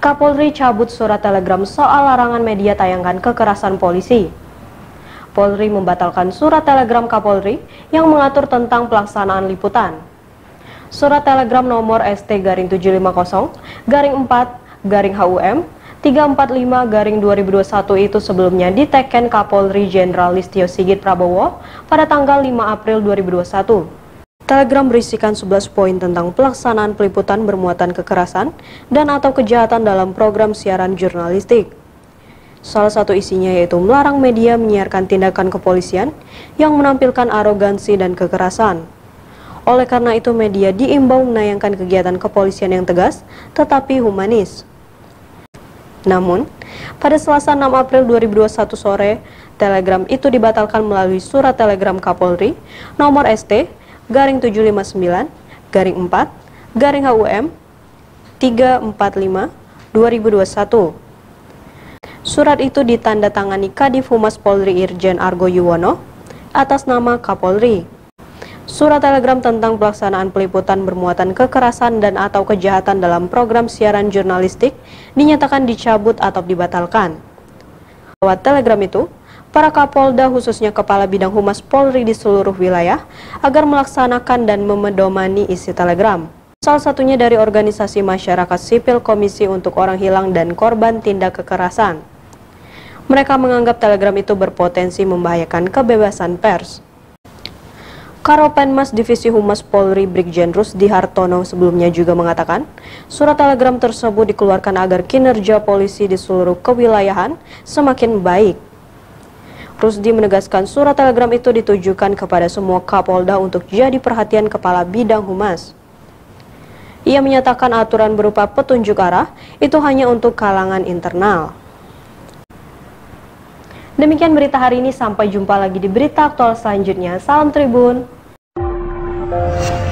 Kapolri cabut surat telegram soal larangan media tayangkan kekerasan polisi. Polri membatalkan surat telegram Kapolri yang mengatur tentang pelaksanaan liputan. Surat telegram nomor ST-750-4-HUM 345-2021 itu sebelumnya diteken Kapolri Jenderal Listio Sigit Prabowo pada tanggal 5 April 2021. Telegram berisikan 11 poin tentang pelaksanaan peliputan bermuatan kekerasan dan atau kejahatan dalam program siaran jurnalistik. Salah satu isinya yaitu melarang media menyiarkan tindakan kepolisian yang menampilkan arogansi dan kekerasan. Oleh karena itu media diimbau menayangkan kegiatan kepolisian yang tegas tetapi humanis. Namun, pada Selasa 6 April 2021 sore, telegram itu dibatalkan melalui surat telegram Kapolri nomor ST-759-4-HUM 345-2021. Surat itu ditandatangani Kadif Humas Polri Irjen Argo Yuwono atas nama Kapolri. Surat telegram tentang pelaksanaan peliputan bermuatan kekerasan dan atau kejahatan dalam program siaran jurnalistik dinyatakan dicabut atau dibatalkan. Lewat telegram itu, para Kapolda khususnya Kepala Bidang Humas Polri di seluruh wilayah agar melaksanakan dan memedomani isi telegram. Salah satunya dari organisasi masyarakat sipil Komisi untuk Orang Hilang dan Korban Tindak Kekerasan. Mereka menganggap telegram itu berpotensi membahayakan kebebasan pers. Karopenmas Divisi Humas Polri Brigjen Rusdi Hartono sebelumnya juga mengatakan, surat telegram tersebut dikeluarkan agar kinerja polisi di seluruh kewilayahan semakin baik. Rusdi menegaskan surat telegram itu ditujukan kepada semua Kapolda untuk jadi perhatian Kepala Bidang Humas. Ia menyatakan aturan berupa petunjuk arah itu hanya untuk kalangan internal. Demikian berita hari ini, sampai jumpa lagi di berita aktual selanjutnya. Salam Tribun.